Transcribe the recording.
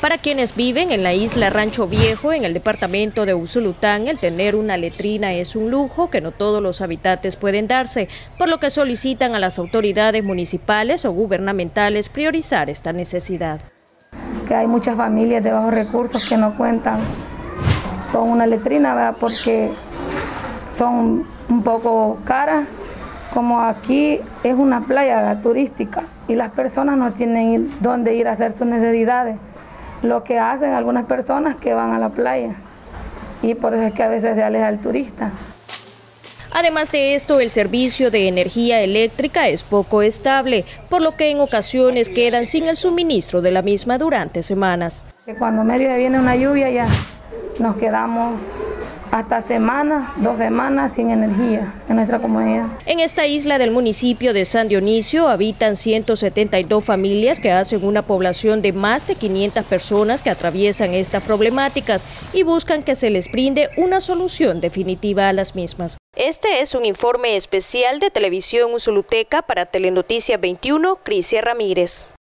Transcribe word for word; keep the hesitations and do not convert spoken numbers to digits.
Para quienes viven en la isla Rancho Viejo, en el departamento de Usulután, el tener una letrina es un lujo que no todos los habitantes pueden darse, por lo que solicitan a las autoridades municipales o gubernamentales priorizar esta necesidad. Que hay muchas familias de bajos recursos que no cuentan con una letrina, ¿verdad? Porque son un poco caras. Como aquí es una playa turística y las personas no tienen dónde ir a hacer sus necesidades. Lo que hacen algunas personas que van a la playa y por eso es que a veces se aleja el turista. Además de esto, el servicio de energía eléctrica es poco estable, por lo que en ocasiones quedan sin el suministro de la misma durante semanas. Cuando medio viene una lluvia ya nos quedamos hasta semanas, dos semanas sin energía en nuestra comunidad. En esta isla del municipio de San Dionisio habitan ciento setenta y dos familias que hacen una población de más de quinientas personas que atraviesan estas problemáticas y buscan que se les brinde una solución definitiva a las mismas. Este es un informe especial de Televisión Usuluteca para Telenoticias veintiuno, Crisia Ramírez.